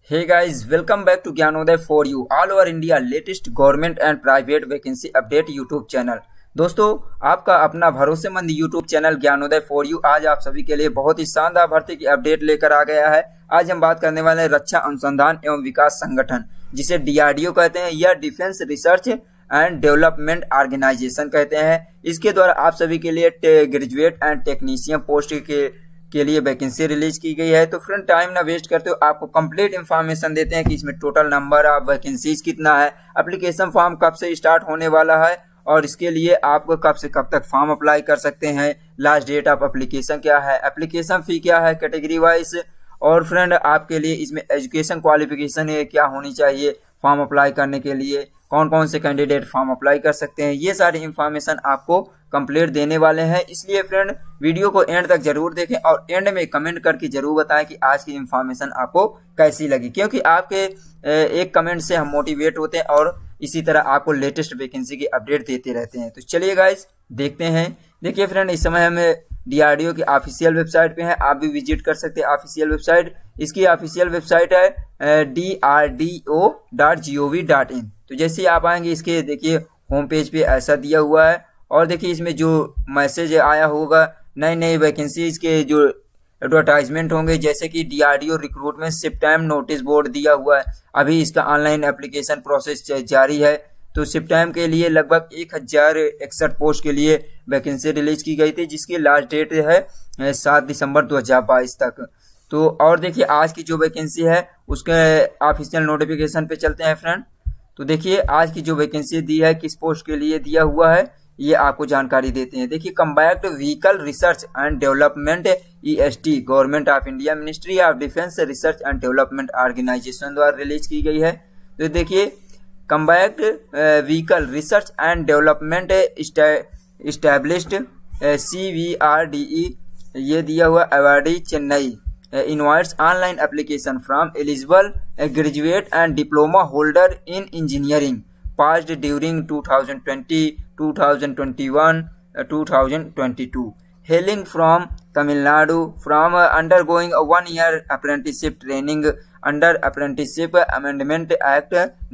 Hey guys, welcome back to Gyanoday for you all over India latest government and private vacancy update YouTube channel. दोस्तों, आपका अपना भरोसेमंद YouTube channel Gyanoday for you आज आप सभी के लिए बहुत ही शानदार भर्ती की अपडेट लेकर आ गया है। आज हम बात करने वाले हैं रक्षा अनुसंधान एवं विकास संगठन, जिसे DRDO कहते हैं या defence research and development organisation कहते हैं। इसके द्वारा आप सभी के लिए ग्रेजुएट एंड टेक्नीशियन पोस्ट के लिए वैकेंसी रिलीज की गई है। तो फ्रेंड, टाइम ना वेस्ट करते हो, आपको कंप्लीट इन्फॉर्मेशन देते हैं कि इसमें टोटल नंबर ऑफ वैकेंसीज कितना है, एप्लीकेशन फॉर्म कब से स्टार्ट होने वाला है और इसके लिए आप कब से कब तक फॉर्म अप्लाई कर सकते हैं, लास्ट डेट ऑफ एप्लीकेशन क्या है, एप्लीकेशन फी क्या है कैटेगरी वाइज, और फ्रेंड आपके लिए इसमें एजुकेशन क्वालिफिकेशन क्या होनी चाहिए फॉर्म अप्लाई करने के लिए, कौन कौन से कैंडिडेट फॉर्म अप्लाई कर सकते हैं, ये सारी इंफॉर्मेशन आपको कंप्लीट देने वाले हैं। इसलिए फ्रेंड, वीडियो को एंड तक जरूर देखें और एंड में कमेंट करके जरूर बताएं कि आज की इंफॉर्मेशन आपको कैसी लगी, क्योंकि आपके एक कमेंट से हम मोटिवेट होते हैं और इसी तरह आपको लेटेस्ट वैकेंसी की अपडेट देते रहते हैं। तो चलिए गाइस, देखते हैं। देखिए फ्रेंड, इस समय हम DRDO की ऑफिशियल वेबसाइट पे हैं, आप भी विजिट कर सकते हैं ऑफिशियल वेबसाइट। इसकी ऑफिशियल वेबसाइट है drdo.gov.in। तो जैसे आप आएंगे, इसके देखिए होम पेज पे ऐसा दिया हुआ है और देखिए इसमें जो मैसेज आया होगा, नई नई वैकेंसीज के जो एडवर्टाइजमेंट होंगे, जैसे कि DRDO recruitment system notice board दिया हुआ है। अभी इसका ऑनलाइन एप्लीकेशन प्रोसेस जारी है। तो सिप्टेम के लिए लगभग 1061 पोस्ट के लिए वैकेंसी रिलीज की गई थी, जिसकी लास्ट डेट है 7 दिसंबर 2022 तक। तो और देखिए आज की जो वैकेंसी है उसके ऑफिशियल नोटिफिकेशन पे चलते हैं फ्रेंड। तो देखिए आज की जो वैकेंसी दी है, किस पोस्ट के लिए दिया हुआ है, ये आपको जानकारी देते हैं। देखिए, combat vehicle research and development EST government of India ministry of defence research and development organisation द्वारा रिलीज की गई है। तो देखिए, combat vehicle research and development established CVRDE ये दिया हुआ Avadi Chennai invites online application from eligible graduate and diploma holder in engineering passed during 2020, 2021, 2022, hailing from Tamil Nadu, from undergoing a 1-year apprenticeship training under Apprenticeship Amendment Act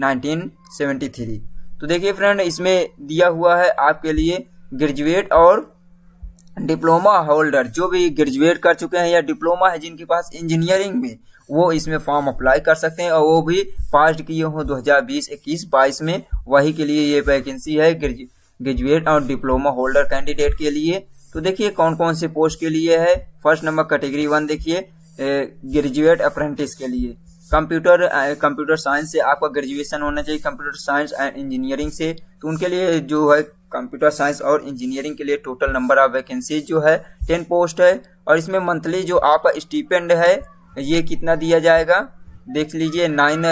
1973। तो देखिए friend, इसमें दिया हुआ है आपके लिए ग्रेजुएट और डिप्लोमा होल्डर, जो भी ग्रेजुएट कर चुके हैं या डिप्लोमा है जिनके पास इंजीनियरिंग में, वो इसमें फॉर्म अप्लाई कर सकते हैं और वो भी पास किए हो 2020, 21, 22 में, वही के लिए ये वैकेंसी है ग्रेजुएट और डिप्लोमा होल्डर कैंडिडेट के लिए। तो देखिए कौन कौन से पोस्ट के लिए है। फर्स्ट नंबर कैटेगरी 1 देखिए, ग्रेजुएट अप्रेंटिस के लिए कंप्यूटर साइंस से आपका ग्रेजुएशन होना चाहिए, कंप्यूटर साइंस एंड इंजीनियरिंग से। तो उनके लिए जो है कंप्यूटर साइंस और इंजीनियरिंग के लिए टोटल नंबर ऑफ वैकेंसी जो है 10 पोस्ट है। और इसमें मंथली जो आपका स्टीपेंड है ये कितना दिया जाएगा, देख लीजिए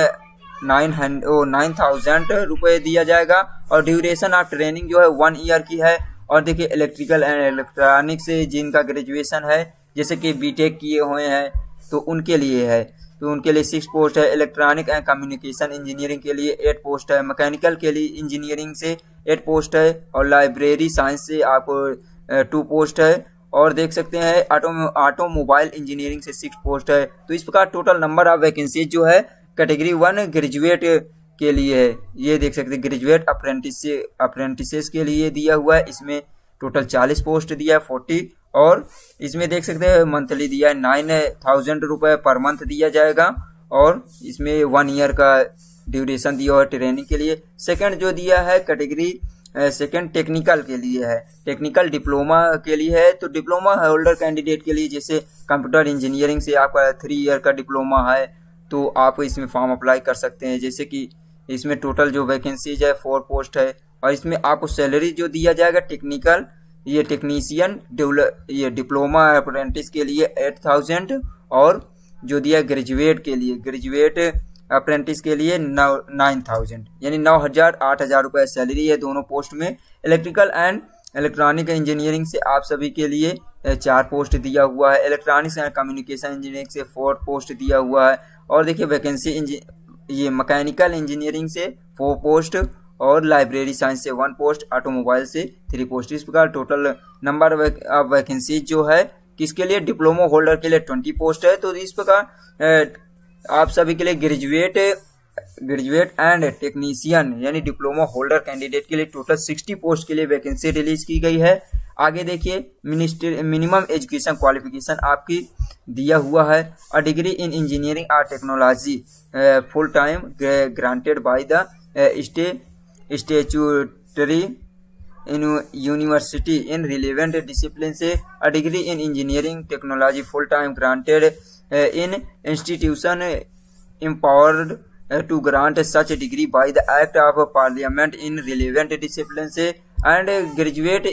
9,000 रुपये दिया जाएगा। और ड्यूरेशन ऑफ ट्रेनिंग जो है 1 ईयर की है। और देखिए, इलेक्ट्रिकल एंड इलेक्ट्रॉनिक्स से जिनका ग्रेजुएशन है, जैसे कि बीटेक किए हुए हैं, तो उनके लिए है। तो उनके लिए 6 पोस्ट है। इलेक्ट्रॉनिक एंड कम्युनिकेशन इंजीनियरिंग के लिए 8 पोस्ट है। मैकेनिकल के लिए इंजीनियरिंग से 8 पोस्ट है। और लाइब्रेरी साइंस से आपको 2 पोस्ट है। और देख सकते हैं ऑटोमोबाइल इंजीनियरिंग से 6 पोस्ट है। तो इस प्रकार टोटल नंबर ऑफ वैकेंसी जो है कैटेगरी 1 ग्रेजुएट के लिए है। ये देख सकते हैं ग्रेजुएट अप्रेंटिसेस के लिए दिया हुआ है। इसमें टोटल 40 पोस्ट दिया है, 40। और इसमें देख सकते हैं मंथली दिया है 9,000 रुपये पर मंथ दिया जाएगा। और इसमें 1 ईयर का ड्यूरेशन दिया हुआ है ट्रेनिंग के लिए। सेकंड जो दिया है कैटेगरी सेकंड टेक्निकल के लिए है, टेक्निकल डिप्लोमा के लिए है। तो डिप्लोमा होल्डर कैंडिडेट के लिए, जैसे कंप्यूटर इंजीनियरिंग से आपका 3 ईयर का डिप्लोमा है, तो आप इसमें फॉर्म अप्लाई कर सकते हैं। जैसे कि इसमें टोटल जो वैकेंसीज है 4 पोस्ट है। और इसमें आपको सैलरी जो दिया जाएगा टेक्निकल ये टेक्नीशियन ये डिप्लोमा अप्रेंटिस के लिए 8,000। और जो दिया ग्रेजुएट के लिए, ग्रेजुएट अप्रेंटिस के लिए 9,000, यानी 9,000 8,000 रुपये सैलरी है दोनों पोस्ट में। इलेक्ट्रिकल एंड इलेक्ट्रॉनिक इंजीनियरिंग से आप सभी के लिए 4 पोस्ट दिया हुआ है। इलेक्ट्रॉनिक्स एंड कम्युनिकेशन इंजीनियरिंग से 4 पोस्ट दिया हुआ है। और देखिए वैकेंसी ये मैकेनिकल इंजीनियरिंग से 4 पोस्ट और लाइब्रेरी साइंस से 1 पोस्ट, ऑटोमोबाइल से 3 पोस्ट। इस प्रकार टोटल नंबर ऑफ वैकेंसी जो है किसके लिए, डिप्लोमा होल्डर के लिए 20 पोस्ट है। तो इस प्रकार आप सभी के लिए ग्रेजुएट एंड टेक्नीशियन यानी डिप्लोमा होल्डर कैंडिडेट के लिए टोटल 60 पोस्ट के लिए वैकेंसी रिलीज की गई है। आगे देखिए मिनिमम एजुकेशन क्वालिफिकेशन आपकी दिया हुआ है, अ डिग्री इन इंजीनियरिंग और technology full time granted by the statutory university in relevant discipline से, a degree in engineering technology full time granted in institution empowered to grant such a degree by the act of parliament in relevant discipline से, and graduate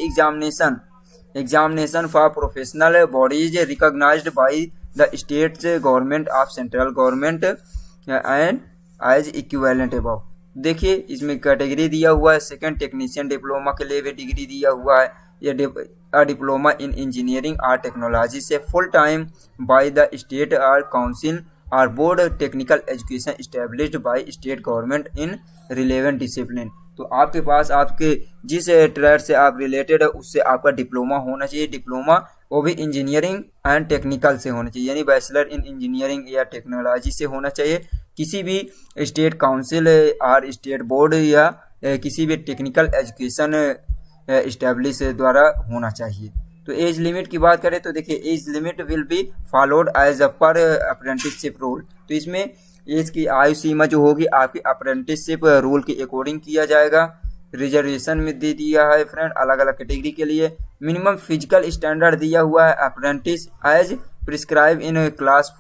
examination for professional bodies recognized by the states government of central government and as equivalent above। देखिए इसमें category दिया हुआ है, second technician diploma के लिए भी degree दिया हुआ है, ये डिप्लोमा इन इंजीनियरिंग और टेक्नोलॉजी से full time by the state और काउंसिल और board technical education established by state government in relevant discipline. तो आपके पास आपके जिस ट्रेड से आप रिलेटेड है उससे आपका डिप्लोमा होना चाहिए, डिप्लोमा वो भी इंजीनियरिंग एंड टेक्निकल से होना चाहिए, यानी बैचलर इन इंजीनियरिंग या टेक्नोलॉजी से होना चाहिए, किसी भी स्टेट काउंसिल और स्टेट बोर्ड या किसी भी टेक्निकल एजुकेशन एस्टेब्लिश द्वारा होना चाहिए। तो एज लिमिट की बात करें तो देखिए age limit will be followed as per apprenticeship rule. तो इसमें एज की आयु सीमा जो होगी आपकी अप्रेंटिसशिप रूल के अकॉर्डिंग किया जाएगा। रिजर्वेशन में दे दिया है फ्रेंड अलग अलग कैटेगरी के लिए। मिनिमम फिजिकल स्टैंडर्ड दिया हुआ है apprentice age prescribe in class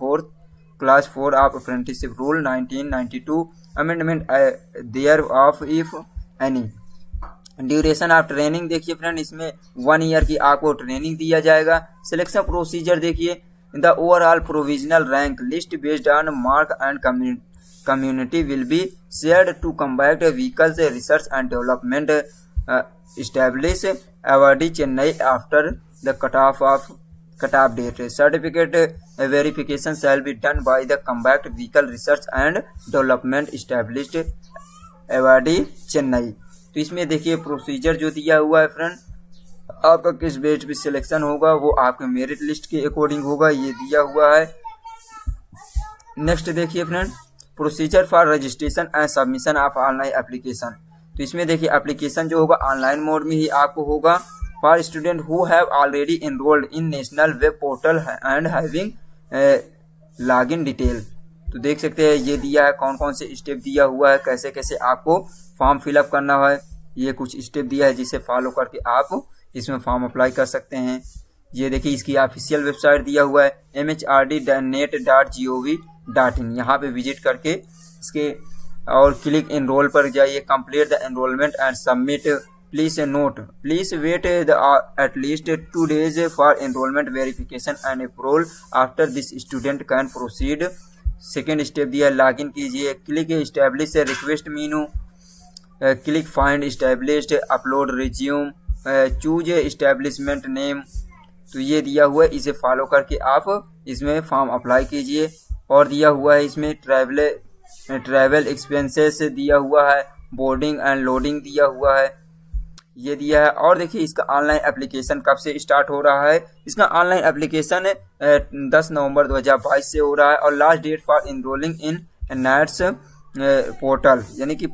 4 of apprenticeship rule 1992 amendment there of if any. Duration of training देखिए फ्रेंड इसमें 1 ईयर की आपको ट्रेनिंग दिया जाएगा। सिलेक्शन प्रोसीजर देखिए the overall provisional rank list based on mark and community will be shared to combat vehicles research and development establish Avadi Chennai after the cut off date. Certificate verification shall be done by the combat vehicle research and development established Avadi Chennai. तो इसमें देखिए procedure जो दिया हुआ है friend आपका किस base पे सिलेक्शन होगा वो आपके मेरिट लिस्ट के अकॉर्डिंग होगा, ये दिया हुआ है। नेक्स्ट देखिए friend procedure for registration and submission of online application. तो इसमें देखिए एप्लीकेशन जो होगा ऑनलाइन मोड में ही आपको होगा। For student who have already enrolled in national web portal and having login detail. तो देख सकते हैं ये दिया है कौन कौन से स्टेप दिया हुआ है, कैसे कैसे आपको फॉर्म फिलअप करना है, ये कुछ स्टेप दिया है जिसे फॉलो करके आप इसमें फॉर्म अप्लाई कर सकते हैं। ये देखिए इसकी ऑफिशियल वेबसाइट दिया हुआ है mhrd.net.gov.in। यहाँ पे विजिट करके इसके और क्लिक एनरोल पर जाइए, complete the enrolment and submit. Please note please wait at least 2 days for enrolment verification and approval after this student can proceed. Second step दिया है लॉगिन कीजिए, click establish request menu, click find established, upload resume, choose establishment name. तो ये दिया हुआ है, इसे follow करके आप इसमें फॉर्म अप्लाई कीजिए। और दिया हुआ है इसमें ट्रैवल एक्सपेंसेस दिया हुआ है, बोर्डिंग एंड लोडिंग दिया हुआ है, ये दिया है। और देखिए इसका ऑनलाइन एप्लीकेशन कब से स्टार्ट हो रहा है, इसका ऑनलाइन एप्लीकेशन 10 नवंबर 2022 से हो रहा है और last date for enrolling in NATS portal यानी कि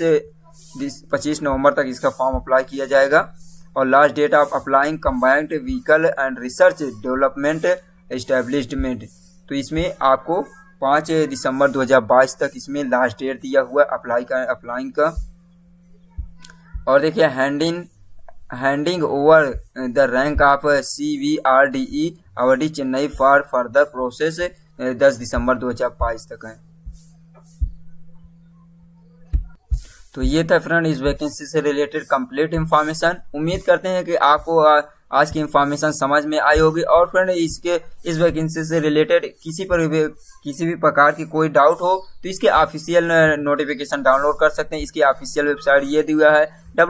25 नवंबर तक इसका फॉर्म अप्लाई किया जाएगा। और last date of applying combined vehicle and research development establishment. तो इसमें आपको 5 दिसंबर 2022 तक इसमें लास्ट डेट दिया हुआ है अप्लाइंग का। और देखिए handing over the rank of CVRDE Avadi Chennai for further process 10 दिसंबर 2022 तक है। तो ये था फ्रेंड इस वैकेंसी से रिलेटेड कंप्लीट इंफॉर्मेशन। उम्मीद करते हैं कि आपको आज की इंफॉर्मेशन समझ में आई होगी। और फ्रेंड इस वैकेंसी से रिलेटेड किसी भी प्रकार की कोई डाउट हो तो इसके ऑफिशियल नोटिफिकेशन डाउनलोड कर सकते हैं। इसकी ऑफिशियल वेबसाइट ये दिया है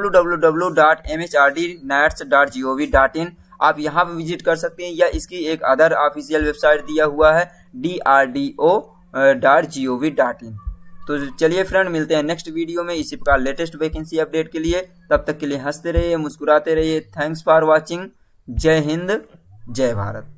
www.mhrd.nats.gov.in। आप यहाँ पे विजिट कर सकते हैं या इसकी एक अदर ऑफिशियल वेबसाइट दिया हुआ है drdo.gov.in। तो चलिए फ्रेंड मिलते हैं नेक्स्ट वीडियो में इसी प्रकार लेटेस्ट वैकेंसी अपडेट के लिए। तब तक के लिए हंसते रहिए, मुस्कुराते रहिए। Thanks for watching. जय हिंद, जय भारत।